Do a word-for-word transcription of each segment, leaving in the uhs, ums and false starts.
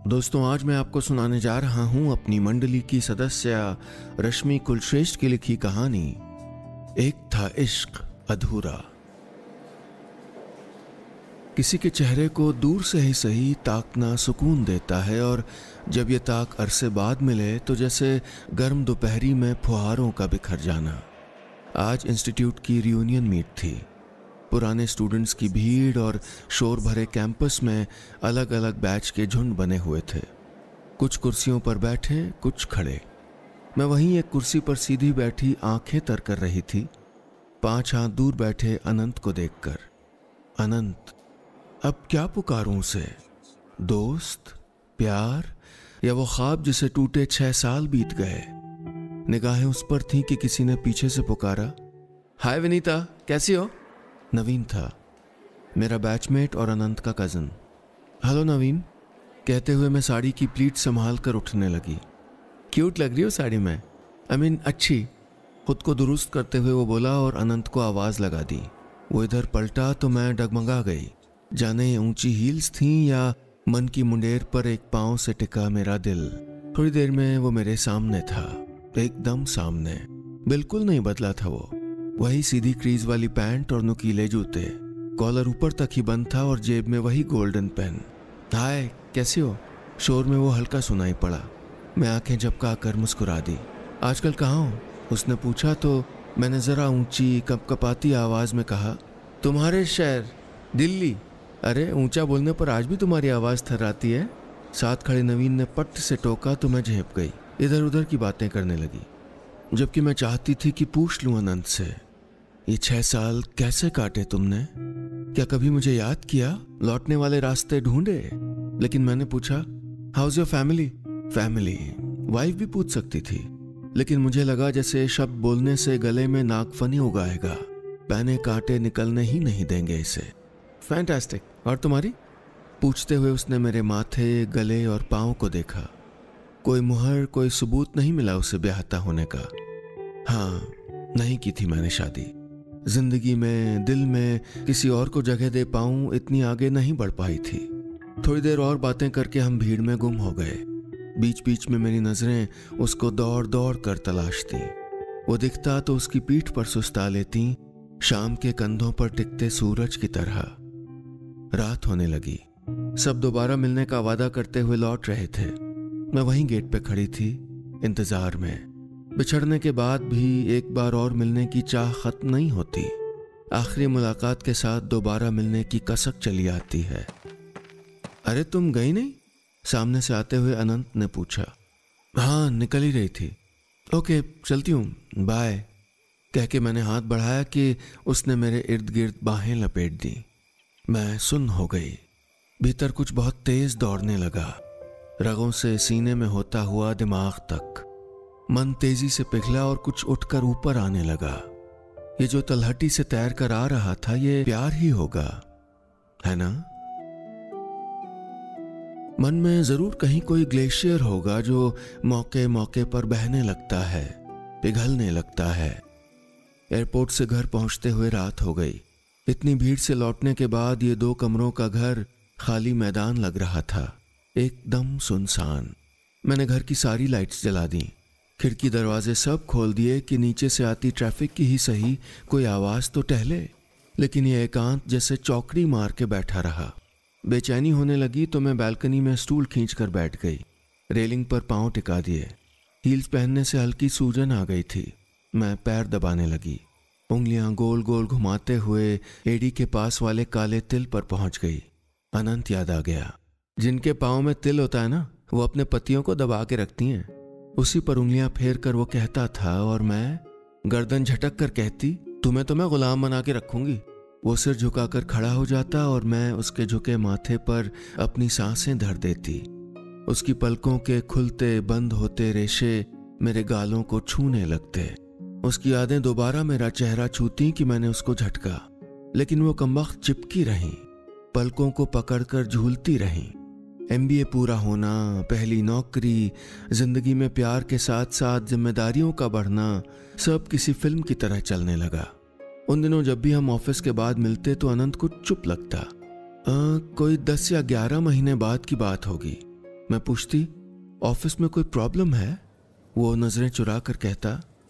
दोस्तों, आज मैं आपको सुनाने जा रहा हूं अपनी मंडली की सदस्य रश्मि कुलश्रेष्ठ की लिखी कहानी एक था इश्क अधूरा। किसी के चेहरे को दूर से ही सही ताकना सुकून देता है, और जब ये ताक अरसे बाद मिले तो जैसे गर्म दोपहरी में फुहारों का बिखर जाना। आज इंस्टीट्यूट की रियूनियन मीट थी। पुराने स्टूडेंट्स की भीड़ और शोर भरे कैंपस में अलग अलग बैच के झुंड बने हुए थे। कुछ कुर्सियों पर बैठे, कुछ खड़े। मैं वहीं एक कुर्सी पर सीधी बैठी आंखें तर कर रही थी, पांच हाथ दूर बैठे अनंत को देखकर। अनंत, अब क्या पुकारूं उसे? दोस्त, प्यार, या वो ख्वाब जिसे टूटे छह साल बीत गए? निगाहें उस पर थीं कि किसी ने पीछे से पुकारा, हाय विनीता, कैसी हो? नवीन था, मेरा बैचमेट और अनंत का कज़न। हेलो नवीन, कहते हुए मैं साड़ी की प्लीट संभाल कर उठने लगी। क्यूट लग रही हो साड़ी में, आई मीन अच्छी। खुद को दुरुस्त करते हुए वो बोला और अनंत को आवाज़ लगा दी। वो इधर पलटा तो मैं डगमगा गई, जाने ऊंची हील्स थीं या मन की मुंडेर पर एक पाँव से टिका मेरा दिल। थोड़ी देर में वो मेरे सामने था, एकदम सामने। बिल्कुल नहीं बदला था वो, वही सीधी क्रीज वाली पैंट और नुकीले जूते, कॉलर ऊपर तक ही बंद था और जेब में वही गोल्डन पेन। हाय, कैसी हो? शोर में वो हल्का सुनाई पड़ा। मैं आंखें झपका कर मुस्कुरा दी। आजकल कहाँ हो? उसने पूछा तो मैंने ज़रा ऊंची कपकपाती आवाज़ में कहा, तुम्हारे शहर दिल्ली। अरे, ऊंचा बोलने पर आज भी तुम्हारी आवाज़ थर्राती है। साथ खड़े नवीन ने पट्ट से टोका तो मैं झेप गई, इधर उधर की बातें करने लगी, जबकि मैं चाहती थी कि पूछ लूँ अनंत से, ये छह साल कैसे काटे तुमने? क्या कभी मुझे याद किया? लौटने वाले रास्ते ढूंढे? लेकिन मैंने पूछा, how's your family? Family wife भी पूछ सकती थी, लेकिन मुझे लगा जैसे शब्द बोलने से गले में नागफनी उगाएगा, पैने कांटे निकलने ही नहीं देंगे इसे। फैंटास्टिक। और तुम्हारी? पूछते हुए उसने मेरे माथे, गले और पाँव को देखा। कोई मुहर, कोई सबूत नहीं मिला उसे ब्याहता होने का। हाँ, नहीं की थी मैंने शादी। जिंदगी में, दिल में किसी और को जगह दे पाऊं, इतनी आगे नहीं बढ़ पाई थी। थोड़ी देर और बातें करके हम भीड़ में गुम हो गए। बीच बीच में मेरी नजरें उसको दौड़ दौड़ कर तलाशती। वो दिखता तो उसकी पीठ पर सुस्ता लेती, शाम के कंधों पर टिकते सूरज की तरह। रात होने लगी। सब दोबारा मिलने का वादा करते हुए लौट रहे थे। मैं वहीं गेट पे खड़ी थी, इंतजार में। बिछड़ने के बाद भी एक बार और मिलने की चाह खत्म नहीं होती। आखिरी मुलाकात के साथ दोबारा मिलने की कसक चली आती है। अरे, तुम गई नहीं? सामने से आते हुए अनंत ने पूछा। हाँ, निकल ही रही थी। ओके, चलती हूँ, बाय, कह के मैंने हाथ बढ़ाया कि उसने मेरे इर्द गिर्द बाहें लपेट दी। मैं सुन्न हो गई। भीतर कुछ बहुत तेज दौड़ने लगा, रगों से सीने में होता हुआ दिमाग तक। मन तेजी से पिघला और कुछ उठकर ऊपर आने लगा। ये जो तलहटी से तैर कर आ रहा था, ये प्यार ही होगा, है ना? मन में जरूर कहीं कोई ग्लेशियर होगा जो मौके मौके पर बहने लगता है, पिघलने लगता है। एयरपोर्ट से घर पहुंचते हुए रात हो गई। इतनी भीड़ से लौटने के बाद ये दो कमरों का घर खाली मैदान लग रहा था, एकदम सुनसान। मैंने घर की सारी लाइट्स जला दी, खिड़की दरवाजे सब खोल दिए कि नीचे से आती ट्रैफिक की ही सही कोई आवाज़ तो टहले। लेकिन ये एकांत जैसे चौकड़ी मार के बैठा रहा। बेचैनी होने लगी तो मैं बालकनी में स्टूल खींचकर बैठ गई, रेलिंग पर पाँव टिका दिए। हील्स पहनने से हल्की सूजन आ गई थी। मैं पैर दबाने लगी, उंगलियां गोल गोल घुमाते हुए एड़ी के पास वाले काले तिल पर पहुंच गई। अनंत याद आ गया। जिनके पाँव में तिल होता है ना, वो अपने पतियों को दबा के रखती हैं। उसी पर उंगलियां फेर कर वो कहता था और मैं गर्दन झटक कर कहती, तुम्हें तो मैं गुलाम बना के रखूंगी। वो सिर झुकाकर खड़ा हो जाता और मैं उसके झुके माथे पर अपनी सांसें धर देती। उसकी पलकों के खुलते बंद होते रेशे मेरे गालों को छूने लगते। उसकी यादें दोबारा मेरा चेहरा छूती कि मैंने उसको झटका, लेकिन वो कमबख्त चिपकी रही, पलकों को पकड़कर झूलती रही। एमबीए पूरा होना, पहली नौकरी, जिंदगी में प्यार के साथ साथ जिम्मेदारियों का बढ़ना, सब किसी फिल्म की तरह चलने लगा। उन दिनों जब भी हम ऑफिस के बाद मिलते तो अनंत को चुप लगता। आ, कोई दस या ग्यारह महीने बाद की बात होगी। मैं पूछती, ऑफिस में कोई प्रॉब्लम है? वो नज़रें चुरा कर कहता,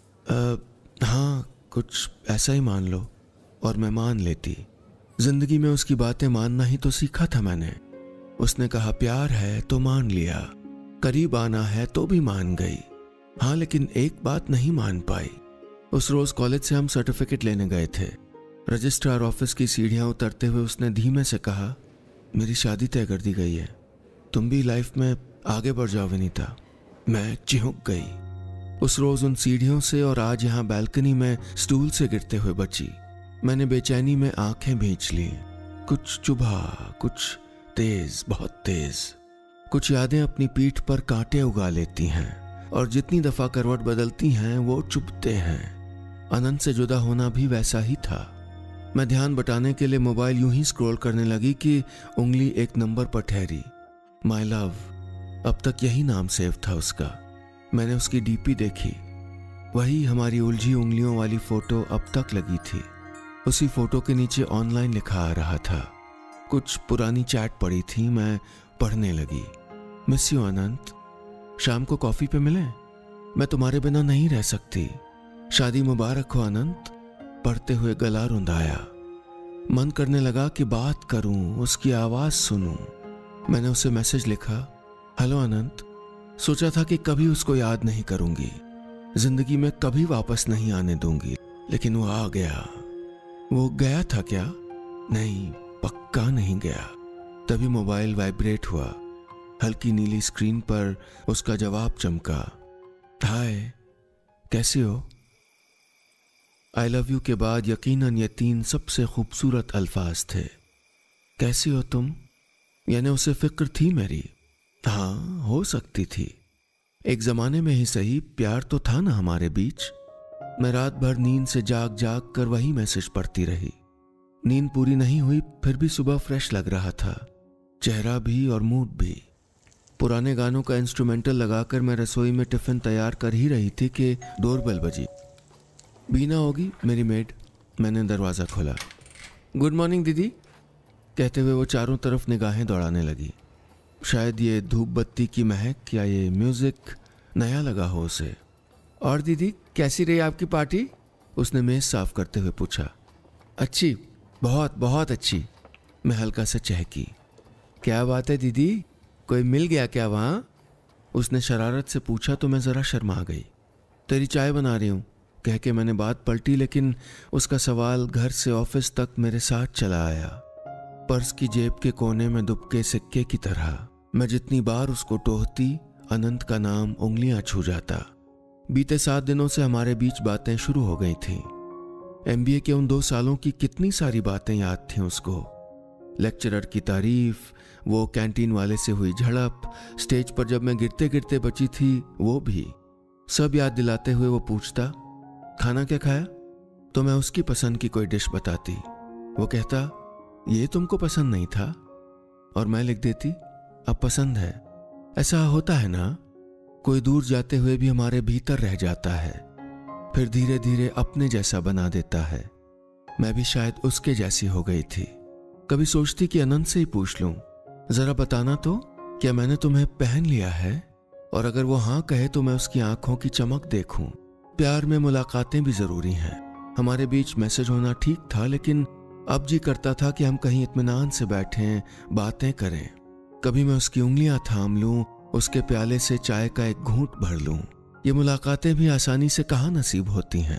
हाँ कुछ ऐसा ही मान लो, और मैं मान लेती। जिंदगी में उसकी बातें मानना ही तो सीखा था मैंने। उसने कहा प्यार है तो मान लिया, करीब आना है तो भी मान गई। हाँ, लेकिन एक बात नहीं मान पाई। उस रोज कॉलेज से हम सर्टिफिकेट लेने गए थे। रजिस्ट्रार ऑफिस की सीढ़ियां उतरते हुए उसने धीमे से कहा, मेरी शादी तय कर दी गई है, तुम भी लाइफ में आगे बढ़ जाओ विनीता। मैं चिहुक गई। उस रोज उन सीढ़ियों से और आज यहाँ बैल्कनी में स्टूल से गिरते हुए बची। मैंने बेचैनी में आंखें भींच ली। कुछ चुभा, कुछ तेज, बहुत तेज। कुछ यादें अपनी पीठ पर कांटे उगा लेती हैं और जितनी दफा करवट बदलती हैं वो चुभते हैं। अनंत से जुदा होना भी वैसा ही था। मैं ध्यान बटाने के लिए मोबाइल यूं ही स्क्रॉल करने लगी कि उंगली एक नंबर पर ठहरी, माय लव। अब तक यही नाम सेव था उसका। मैंने उसकी डीपी देखी, वही हमारी उलझी उंगलियों वाली फोटो अब तक लगी थी। उसी फोटो के नीचे ऑनलाइन लिखा आ रहा था। कुछ पुरानी चैट पड़ी थी, मैं पढ़ने लगी। मिस यू अनंत, शाम को कॉफी पे मिलें, मैं तुम्हारे बिना नहीं रह सकती। शादी मुबारक हो अनंत। पढ़ते हुए गला रुंधाया। मन करने लगा कि बात करूं, उसकी आवाज सुनूं। मैंने उसे मैसेज लिखा, हेलो अनंत। सोचा था कि कभी उसको याद नहीं करूंगी, जिंदगी में कभी वापस नहीं आने दूंगी, लेकिन वो आ गया। वो गया था क्या? नहीं, पक्का नहीं गया। तभी मोबाइल वाइब्रेट हुआ। हल्की नीली स्क्रीन पर उसका जवाब चमका, हाय कैसे हो? आई लव यू के बाद यकीनन ये तीन सबसे खूबसूरत अल्फाज थे। कैसी हो तुम? यानी उसे फिक्र थी मेरी। हाँ, हो सकती थी। एक जमाने में ही सही, प्यार तो था ना हमारे बीच। मैं रात भर नींद से जाग जाग कर वही मैसेज पढ़ती रही। नींद पूरी नहीं हुई, फिर भी सुबह फ्रेश लग रहा था, चेहरा भी और मूड भी। पुराने गानों का इंस्ट्रूमेंटल लगाकर मैं रसोई में टिफिन तैयार कर ही रही थी कि डोरबेल बजी। बीना होगी मेरी मेड। मैंने दरवाज़ा खोला। गुड मॉर्निंग दीदी कहते हुए वो चारों तरफ निगाहें दौड़ाने लगी। शायद ये धूप बत्ती की महक या ये म्यूजिक नया लगा हो उसे। और दीदी कैसी रही आपकी पार्टी? उसने मेज साफ करते हुए पूछा। अच्छी, बहुत बहुत अच्छी। मैं हल्का सा चहकी। क्या बात है दीदी, कोई मिल गया क्या वहाँ? उसने शरारत से पूछा तो मैं ज़रा शर्मा गई। तेरी चाय बना रही हूँ कह के मैंने बात पलटी, लेकिन उसका सवाल घर से ऑफिस तक मेरे साथ चला आया। पर्स की जेब के कोने में दुबके सिक्के की तरह मैं जितनी बार उसको टोहती, अनंत का नाम उंगलियां छू जाता। बीते सात दिनों से हमारे बीच बातें शुरू हो गई थीं। एमबीए के उन दो सालों की कितनी सारी बातें याद थीं उसको। लेक्चरर की तारीफ, वो कैंटीन वाले से हुई झड़प, स्टेज पर जब मैं गिरते गिरते बची थी वो भी, सब याद दिलाते हुए वो पूछता, खाना क्या खाया? तो मैं उसकी पसंद की कोई डिश बताती। वो कहता, ये तुमको पसंद नहीं था, और मैं लिख देती, अब पसंद है। ऐसा होता है ना, कोई दूर जाते हुए भी हमारे भीतर रह जाता है, फिर धीरे धीरे अपने जैसा बना देता है। मैं भी शायद उसके जैसी हो गई थी। कभी सोचती कि अनंत से ही पूछ लूं, जरा बताना तो, क्या मैंने तुम्हें पहन लिया है? और अगर वो हाँ कहे तो मैं उसकी आंखों की चमक देखूं। प्यार में मुलाकातें भी जरूरी हैं। हमारे बीच मैसेज होना ठीक था, लेकिन अब जी करता था कि हम कहीं इत्मीनान से बैठें, बातें करें। कभी मैं उसकी उंगलियां थाम लूं, उसके प्याले से चाय का एक घूंट भर लूं। ये मुलाकातें भी आसानी से कहाँ नसीब होती हैं।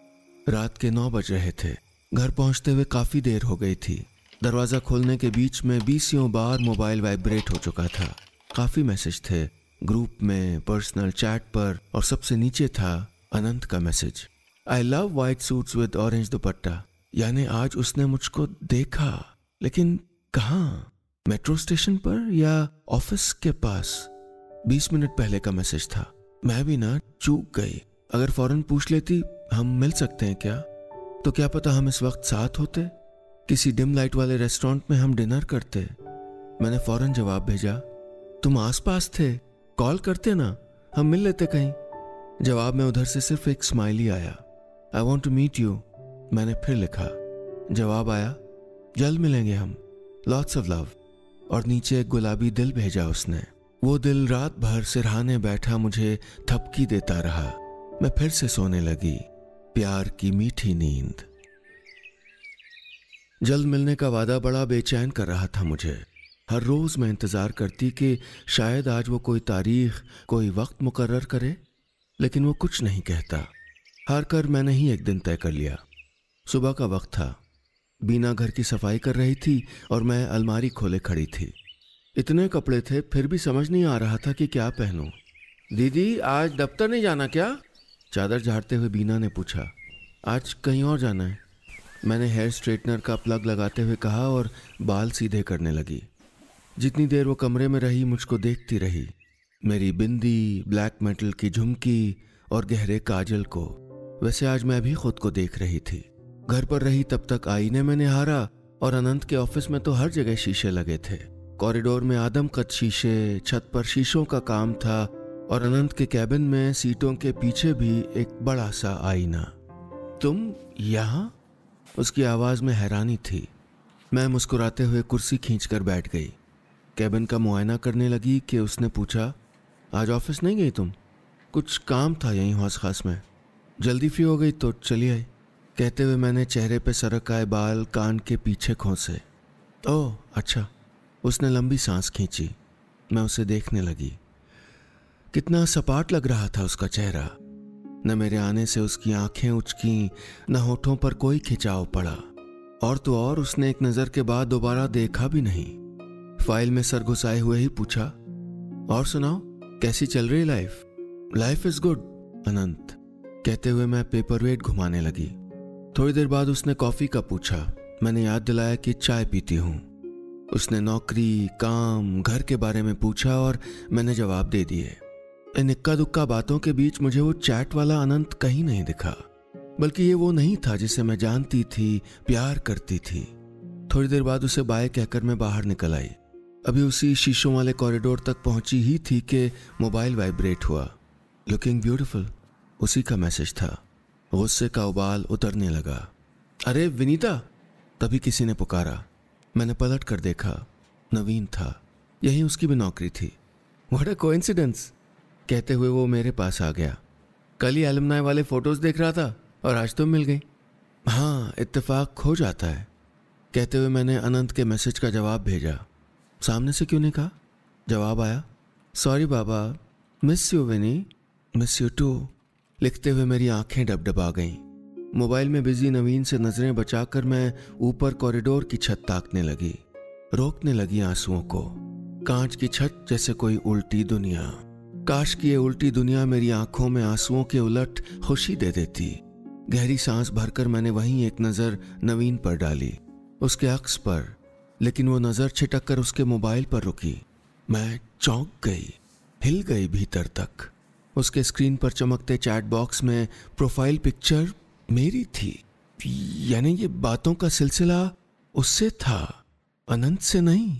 रात के नौ बज रहे थे। घर पहुंचते हुए काफी देर हो गई थी। दरवाजा खोलने के बीच में बीसियों बार मोबाइल वाइब्रेट हो चुका था। काफी मैसेज थे, ग्रुप में, पर्सनल चैट पर, और सबसे नीचे था अनंत का message, I love white suits with orange dupatta. यानी आज उसने मुझको देखा, लेकिन कहाँ? मेट्रो स्टेशन पर या ऑफिस के पास? बीस मिनट पहले का मैसेज था। मैं भी ना चूक गई। अगर फौरन पूछ लेती हम मिल सकते हैं क्या, तो क्या पता हम इस वक्त साथ होते, किसी डिम लाइट वाले रेस्टोरेंट में हम डिनर करते। मैंने फौरन जवाब भेजा, तुम आसपास थे, कॉल करते ना, हम मिल लेते कहीं। जवाब में उधर से सिर्फ एक स्माइली आया, I want to meet you. मैंने फिर लिखा, जवाब आया, जल्द मिलेंगे हम, लॉट्स ऑफ लव। और नीचे एक गुलाबी दिल भेजा उसने। वो दिल रात भर सिरहाने बैठा मुझे थपकी देता रहा। मैं फिर से सोने लगी, प्यार की मीठी नींद। जल्द मिलने का वादा बड़ा बेचैन कर रहा था मुझे। हर रोज मैं इंतजार करती कि शायद आज वो कोई तारीख, कोई वक्त मुकर्रर करे, लेकिन वो कुछ नहीं कहता। हार कर मैंने ही एक दिन तय कर लिया। सुबह का वक्त था, बीना घर की सफाई कर रही थी और मैं अलमारी खोले खड़ी थी। इतने कपड़े थे, फिर भी समझ नहीं आ रहा था कि क्या पहनूं। दीदी, आज दफ्तर नहीं जाना क्या? चादर झाड़ते हुए बीना ने पूछा। आज कहीं और जाना है, मैंने हेयर स्ट्रेटनर का प्लग लगाते हुए कहा और बाल सीधे करने लगी। जितनी देर वो कमरे में रही मुझको देखती रही, मेरी बिंदी, ब्लैक मेटल की झुमकी और गहरे काजल को। वैसे आज मैं भी खुद को देख रही थी। घर पर रही तब तक आईने में निहारा और अनंत के ऑफिस में तो हर जगह शीशे लगे थे। कॉरिडोर में आदमकद शीशे, छत पर शीशों का काम था और अनंत के कैबिन में सीटों के पीछे भी एक बड़ा सा आईना। तुम यहाँ? उसकी आवाज में हैरानी थी। मैं मुस्कुराते हुए कुर्सी खींचकर बैठ गई। कैबिन का मुआयना करने लगी कि उसने पूछा, आज ऑफिस नहीं गई तुम? कुछ काम था यहीं हौस खास में, जल्दी फ्री हो गई तो चली आई, कहते हुए मैंने चेहरे पे सरक आए बाल कान के पीछे खोसे। ओह अच्छा। उसने लंबी सांस खींची। मैं उसे देखने लगी। कितना सपाट लग रहा था उसका चेहरा। न मेरे आने से उसकी आंखें उचकी, न होठों पर कोई खिंचाव पड़ा। और तो और उसने एक नजर के बाद दोबारा देखा भी नहीं। फाइल में सर घुसाए हुए ही पूछा, और सुनाओ, कैसी चल रही life? Life is good Anant, कहते हुए मैं पेपर वेट घुमाने लगी। थोड़ी देर बाद उसने कॉफी का पूछा। मैंने याद दिलाया कि चाय पीती हूँ। उसने नौकरी, काम, घर के बारे में पूछा और मैंने जवाब दे दिए। इन इक्का दुक्का बातों के बीच मुझे वो चैट वाला अनंत कहीं नहीं दिखा, बल्कि ये वो नहीं था जिसे मैं जानती थी, प्यार करती थी। थोड़ी देर बाद उसे बाय कहकर मैं बाहर निकल आई। अभी उसी शीशों वाले कॉरिडोर तक पहुंची ही थी कि मोबाइल वाइब्रेट हुआ। लुकिंग ब्यूटीफुल, उसी का मैसेज था। गुस्से का उबाल उतरने लगा। अरे विनीता, तभी किसी ने पुकारा। मैंने पलट कर देखा, नवीन था। यही उसकी भी नौकरी थी। व्हाट अ कोइंसिडेंस, कहते हुए वो मेरे पास आ गया। कल ही एलुमनाई वाले फोटोज देख रहा था और आज तुम मिल गई। हाँ, इत्तेफाक हो जाता है, कहते हुए मैंने अनंत के मैसेज का जवाब भेजा। सामने से क्यों नहीं कहा? जवाब आया, सॉरी बाबा, miss you Vini, miss you too. लिखते हुए मेरी आंखें डबडबा गईं। मोबाइल में बिजी नवीन से नजरें बचाकर मैं ऊपर कॉरिडोर की छत ताकने लगी, रोकने लगी आंसुओं को। कांच की छत जैसे कोई उल्टी दुनिया। काश की ये उल्टी दुनिया मेरी आंखों में आंसुओं के उलट खुशी दे देती। गहरी सांस भरकर मैंने वहीं एक नजर नवीन पर डाली, उसके अक्स पर, लेकिन वो नजर छिटक कर उसके मोबाइल पर रुकी। मैं चौंक गई, हिल गई भीतर तक। उसके स्क्रीन पर चमकते चैट बॉक्स में प्रोफाइल पिक्चर मेरी थी। यानी ये बातों का सिलसिला उससे था, अनंत से नहीं।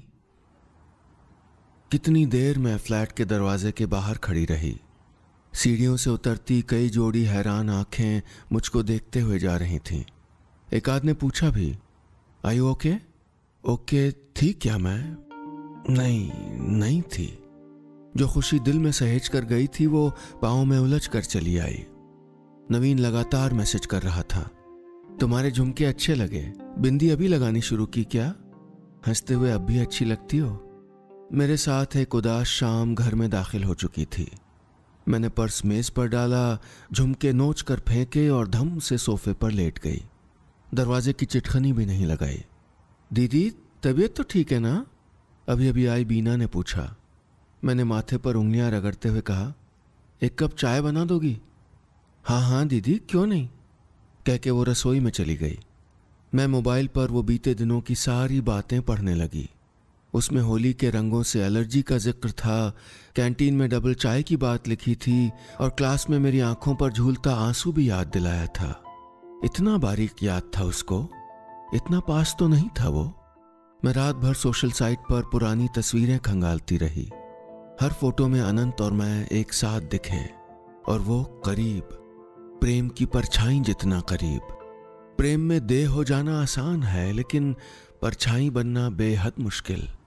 कितनी देर मैं फ्लैट के दरवाजे के बाहर खड़ी रही। सीढ़ियों से उतरती कई जोड़ी हैरान आंखें मुझको देखते हुए जा रही थीं। एक आध ने पूछा भी, आर यू ओके? ओके थी क्या मैं? नहीं, नहीं थी। जो खुशी दिल में सहेज कर गई थी वो पाँव में उलझ कर चली आई। नवीन लगातार मैसेज कर रहा था, तुम्हारे झुमके अच्छे लगे, बिंदी अभी लगानी शुरू की क्या? हंसते हुए अब भी अच्छी लगती हो। मेरे साथ एक उदास शाम घर में दाखिल हो चुकी थी। मैंने पर्स मेज पर डाला, झुमके नोच कर फेंके और धम से सोफे पर लेट गई। दरवाजे की चिटखनी भी नहीं लगाई। दीदी, तबीयत तो ठीक है ना? अभी अभी आई बीना ने पूछा। मैंने माथे पर उंगलियां रगड़ते हुए कहा, एक कप चाय बना दोगी? हाँ हाँ दीदी, क्यों नहीं, कह के वो रसोई में चली गई। मैं मोबाइल पर वो बीते दिनों की सारी बातें पढ़ने लगी। उसमें होली के रंगों से एलर्जी का जिक्र था, कैंटीन में डबल चाय की बात लिखी थी और क्लास में मेरी आंखों पर झूलता आंसू भी याद दिलाया था। इतना बारीक याद था उसको, इतना पास तो नहीं था वो। मैं रात भर सोशल साइट पर पुरानी तस्वीरें खंगालती रही। हर फोटो में अनंत और मैं एक साथ दिखे, और वो करीब, प्रेम की परछाई जितना करीब। प्रेम में देह हो जाना आसान है, लेकिन परछाई बनना बेहद मुश्किल।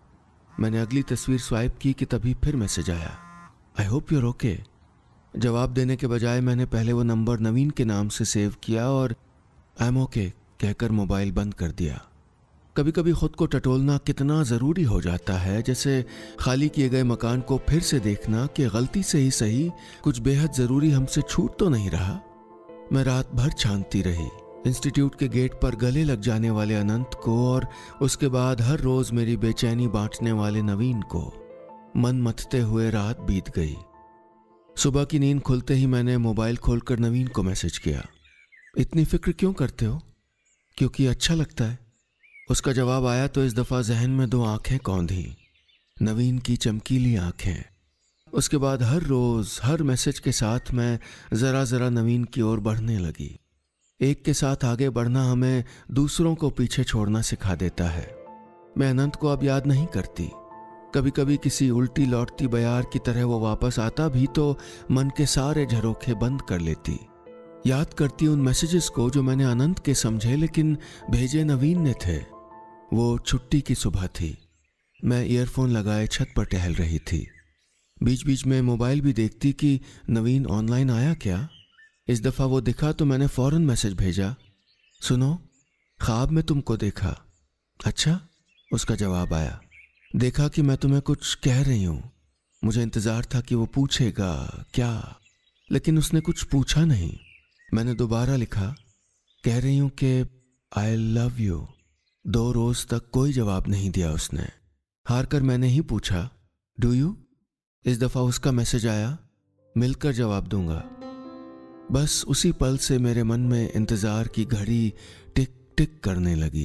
मैंने अगली तस्वीर स्वाइप की कि तभी फिर मैसेज आया, आई होप यूर ओके। जवाब देने के बजाय मैंने पहले वो नंबर नवीन के नाम से सेव किया और आई एम ओके कहकर मोबाइल बंद कर दिया। कभी कभी खुद को टटोलना कितना ज़रूरी हो जाता है, जैसे खाली किए गए मकान को फिर से देखना कि गलती से ही सही कुछ बेहद ज़रूरी हमसे छूट तो नहीं रहा। मैं रात भर छानती रही, इंस्टीट्यूट के गेट पर गले लग जाने वाले अनंत को और उसके बाद हर रोज़ मेरी बेचैनी बांटने वाले नवीन को। मन मथते हुए रात बीत गई। सुबह की नींद खुलते ही मैंने मोबाइल खोलकर नवीन को मैसेज किया, इतनी फिक्र क्यों करते हो? क्योंकि अच्छा लगता है। उसका जवाब आया तो इस दफ़ा जहन में दो आंखें कौंधी, नवीन की चमकीली आंखें। उसके बाद हर रोज़ हर मैसेज के साथ मैं ज़रा ज़रा नवीन की ओर बढ़ने लगी। एक के साथ आगे बढ़ना हमें दूसरों को पीछे छोड़ना सिखा देता है। मैं अनंत को अब याद नहीं करती। कभी कभी किसी उल्टी लौटती बयार की तरह वो वापस आता भी तो मन के सारे झरोखे बंद कर लेती। याद करती उन मैसेजेस को जो मैंने अनंत के समझे लेकिन भेजे नवीन ने थे। वो छुट्टी की सुबह थी। मैं ईयरफोन लगाए छत पर टहल रही थी। बीच बीच में मोबाइल भी देखती कि नवीन ऑनलाइन आया क्या। इस दफ़ा वो दिखा तो मैंने फ़ौरन मैसेज भेजा, सुनो ख्वाब में तुमको देखा। अच्छा, उसका जवाब आया, देखा कि मैं तुम्हें कुछ कह रही हूँ। मुझे इंतज़ार था कि वो पूछेगा क्या, लेकिन उसने कुछ पूछा नहीं। मैंने दोबारा लिखा, कह रही हूँ कि आई लव यू। दो रोज़ तक कोई जवाब नहीं दिया उसने। हार कर मैंने ही पूछा, डू यू? इस दफ़ा उसका मैसेज आया, मिलकर जवाब दूंगा। बस उसी पल से मेरे मन में इंतज़ार की घड़ी टिक टिक करने लगी।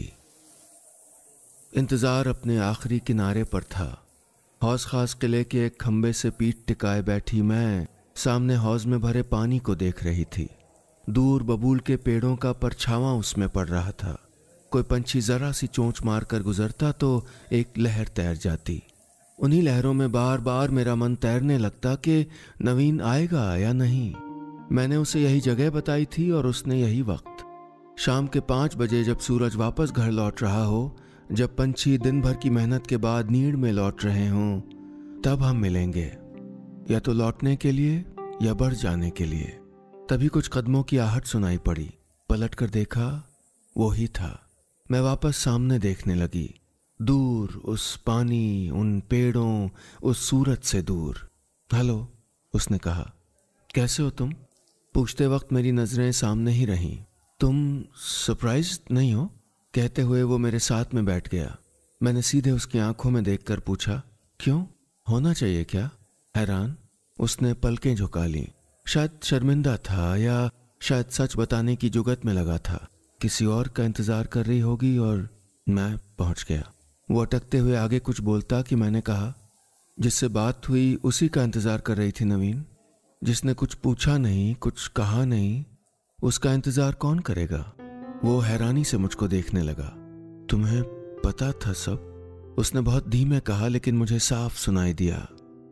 इंतज़ार अपने आखिरी किनारे पर था। हौज खास किले के एक खंबे से पीठ टिकाए बैठी मैं सामने हौज में भरे पानी को देख रही थी। दूर बबूल के पेड़ों का परछावां उसमें पड़ रहा था। कोई पंछी जरा सी चोंच मारकर गुजरता तो एक लहर तैर जाती। उन्हीं लहरों में बार बार मेरा मन तैरने लगता कि नवीन आएगा या नहीं। मैंने उसे यही जगह बताई थी और उसने यही वक्त। शाम के पाँच बजे जब सूरज वापस घर लौट रहा हो, जब पंछी दिन भर की मेहनत के बाद नीड़ में लौट रहे हों, तब हम मिलेंगे, या तो लौटने के लिए या बढ़ जाने के लिए। तभी कुछ कदमों की आहट सुनाई पड़ी। पलट कर देखा, वो ही था। मैं वापस सामने देखने लगी, दूर उस पानी, उन पेड़ों, उस सूरज से दूर। हेलो, उसने कहा, कैसे हो तुम? पूछते वक्त मेरी नजरें सामने ही रहीं। तुम सरप्राइज नहीं हो? कहते हुए वो मेरे साथ में बैठ गया। मैंने सीधे उसकी आंखों में देखकर पूछा, क्यों? होना चाहिए क्या? हैरान उसने पलकें झुका लीं। शायद शर्मिंदा था या शायद सच बताने की जुगत में लगा था। किसी और का इंतजार कर रही होगी और मैं पहुंच गया। वो अटकते हुए आगे कुछ बोलता कि मैंने कहा, जिससे बात हुई उसी का इंतजार कर रही थी नवीन। जिसने कुछ पूछा नहीं, कुछ कहा नहीं, उसका इंतजार कौन करेगा? वो हैरानी से मुझको देखने लगा। तुम्हें पता था सब? उसने बहुत धीमे कहा, लेकिन मुझे साफ सुनाई दिया,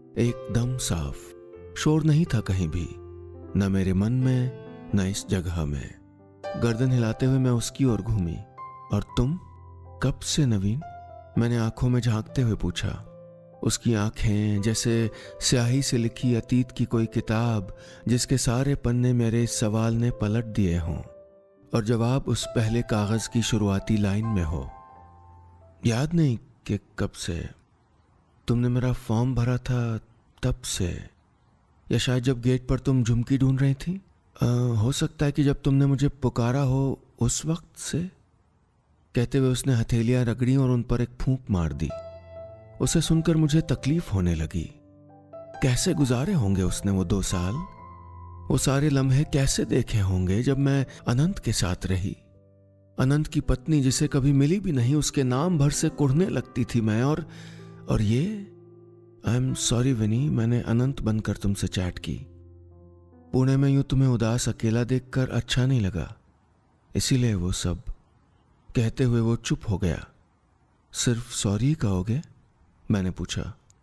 एकदम साफ। शोर नहीं था कहीं भी, न मेरे मन में न इस जगह में। गर्दन हिलाते हुए मैं उसकी ओर घूमी। और तुम कब से नवीन? मैंने आंखों में झांकते हुए पूछा। उसकी आंखें जैसे स्याही से लिखी अतीत की कोई किताब जिसके सारे पन्ने मेरे इस सवाल ने पलट दिए हों और जवाब उस पहले कागज की शुरुआती लाइन में हो। याद नहीं कि कब से। तुमने मेरा फॉर्म भरा था तब से, या शायद जब गेट पर तुम झुमकी ढूंढ रही थी। आ, हो सकता है कि जब तुमने मुझे पुकारा हो उस वक्त से। कहते हुए उसने हथेलियां रगड़ी और उन पर एक फूंक मार दी। उसे सुनकर मुझे तकलीफ होने लगी। कैसे गुजारे होंगे उसने वो दो साल? वो सारे लम्हे कैसे देखे होंगे जब मैं अनंत के साथ रही। अनंत की पत्नी जिसे कभी मिली भी नहीं, उसके नाम भर से कुढ़ने लगती थी मैं। और और ये आई एम सॉरी विनी, मैंने अनंत बनकर तुमसे चैट की। पुणे में यूं तुम्हें उदास अकेला देखकर अच्छा नहीं लगा, इसीलिए वो सब। कहते हुए वो चुप हो गया। सिर्फ सॉरी कहोगे? मैंने पूछा।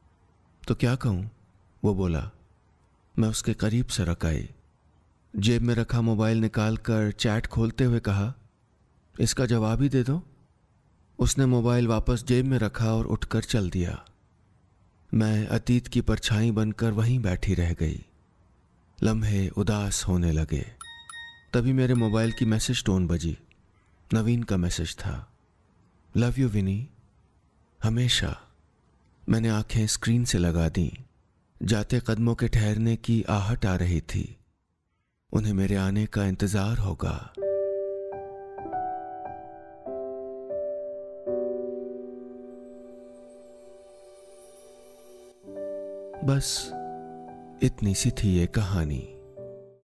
तो क्या कहूं? वो बोला। मैं उसके करीब से रख आई। जेब में रखा मोबाइल निकालकर चैट खोलते हुए कहा, इसका जवाब ही दे दो। उसने मोबाइल वापस जेब में रखा और उठकर चल दिया। मैं अतीत की परछाई बनकर वहीं बैठी रह गई। लम्हे उदास होने लगे। तभी मेरे मोबाइल की मैसेज टोन बजी। नवीन का मैसेज था, लव यू विनी, हमेशा। मैंने आंखें स्क्रीन से लगा दी। जाते कदमों के ठहरने की आहट आ रही थी। उन्हें मेरे आने का इंतजार होगा। बस इतनी सी थी ये कहानी।